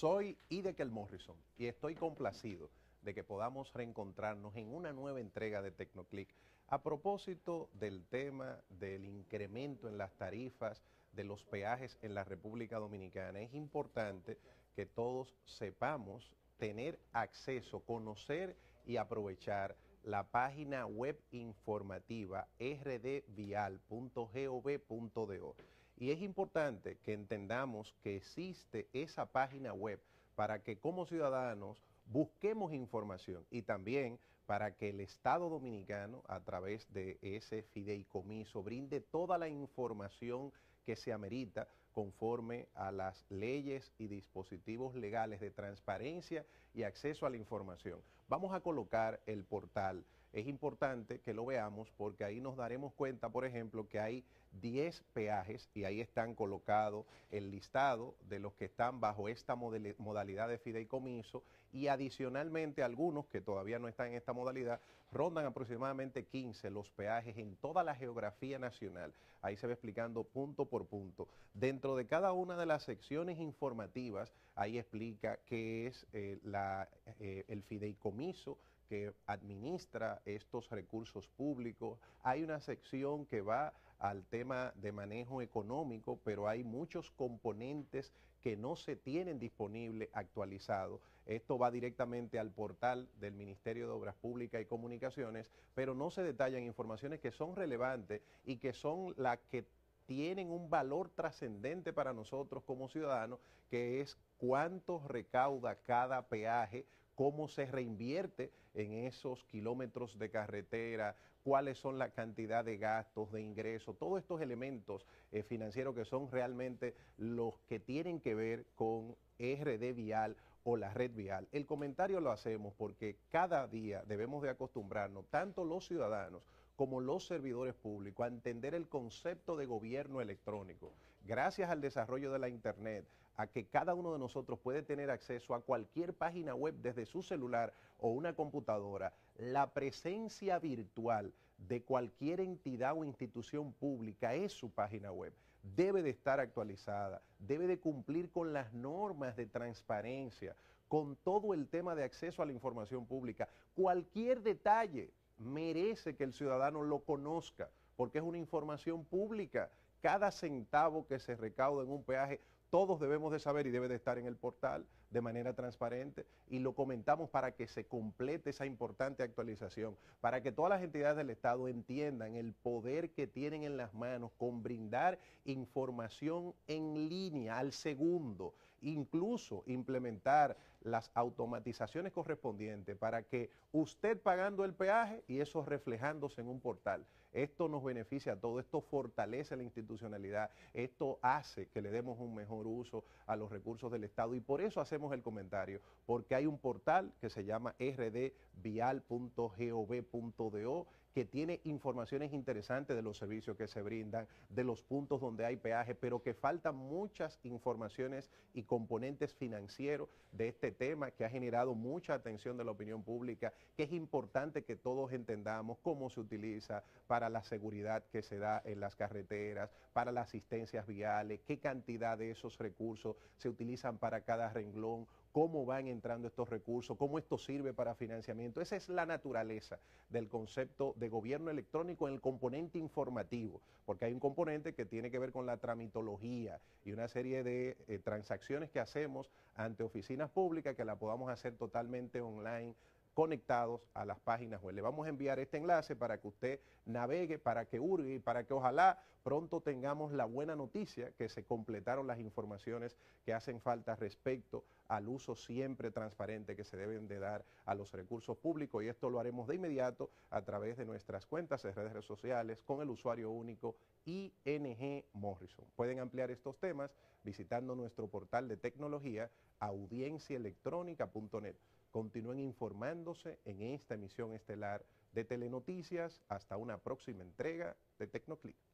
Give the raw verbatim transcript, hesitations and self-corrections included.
Soy Idekel Morrison y estoy complacido de que podamos reencontrarnos en una nueva entrega de Tecnoclick a propósito del tema del incremento en las tarifas de los peajes en la República Dominicana. Es importante que todos sepamos tener acceso, conocer y aprovechar la página web informativa r d vial punto gov punto do. Y es importante que entendamos que existe esa página web para que como ciudadanos busquemos información y también para que el Estado Dominicano, a través de ese fideicomiso, brinde toda la información que se amerita conforme a las leyes y dispositivos legales de transparencia y acceso a la información. Vamos a colocar el portal. Es importante que lo veamos porque ahí nos daremos cuenta, por ejemplo, que hay diez peajes y ahí están colocados el listado de los que están bajo esta modalidad de fideicomiso y adicionalmente algunos que todavía no están en esta modalidad, rondan aproximadamente quince los peajes en toda la geografía nacional. Ahí se va explicando punto por punto. Dentro de cada una de las secciones informativas, ahí explica qué es eh, la, eh, el fideicomiso que administra estos recursos públicos. Hay una sección que va al tema de manejo económico, pero hay muchos componentes que no se tienen disponible actualizado. Esto va directamente al portal del Ministerio de Obras Públicas y Comunicaciones, pero no se detallan informaciones que son relevantes y que son las que tienen un valor trascendente para nosotros como ciudadanos, que es cuánto recauda cada peaje, cómo se reinvierte en esos kilómetros de carretera, cuáles son la cantidad de gastos, de ingresos, todos estos elementos eh, financieros que son realmente los que tienen que ver con R D Vial o la red vial. El comentario lo hacemos porque cada día debemos de acostumbrarnos, tanto los ciudadanos como los servidores públicos, a entender el concepto de gobierno electrónico. Gracias al desarrollo de la Internet, a que cada uno de nosotros puede tener acceso a cualquier página web desde su celular o una computadora, la presencia virtual de cualquier entidad o institución pública es su página web. Debe de estar actualizada, debe de cumplir con las normas de transparencia, con todo el tema de acceso a la información pública. Cualquier detalle merece que el ciudadano lo conozca, porque es una información pública. Cada centavo que se recauda en un peaje, todos debemos de saber y debe de estar en el portal de manera transparente, y lo comentamos para que se complete esa importante actualización, para que todas las entidades del Estado entiendan el poder que tienen en las manos con brindar información en línea al segundo, incluso implementar las automatizaciones correspondientes para que usted pagando el peaje y eso reflejándose en un portal. Esto nos beneficia a todos, esto fortalece la institucionalidad, esto hace que le demos un mejor uso a los recursos del Estado y por eso hacemos el comentario, porque hay un portal que se llama r d vial punto gov punto do que tiene informaciones interesantes de los servicios que se brindan, de los puntos donde hay peaje, pero que faltan muchas informaciones y componentes financieros de este tema que ha generado mucha atención de la opinión pública, que es importante que todos entendamos cómo se utiliza para la seguridad que se da en las carreteras, para las asistencias viales, qué cantidad de esos recursos se utilizan para cada renglón, cómo van entrando estos recursos, cómo esto sirve para financiamiento. Esa es la naturaleza del concepto de gobierno electrónico en el componente informativo, porque hay un componente que tiene que ver con la tramitología y una serie de eh, transacciones que hacemos ante oficinas públicas que la podamos hacer totalmente online, conectados a las páginas web. Le vamos a enviar este enlace para que usted navegue, para que hurgue y para que ojalá pronto tengamos la buena noticia que se completaron las informaciones que hacen falta respecto al uso siempre transparente que se deben de dar a los recursos públicos, y esto lo haremos de inmediato a través de nuestras cuentas de redes sociales con el usuario único I N G Morrison. Pueden ampliar estos temas visitando nuestro portal de tecnología audiencia electrónica punto net. Continúen informándose en esta emisión estelar de Telenoticias. Hasta una próxima entrega de Tecnoclick.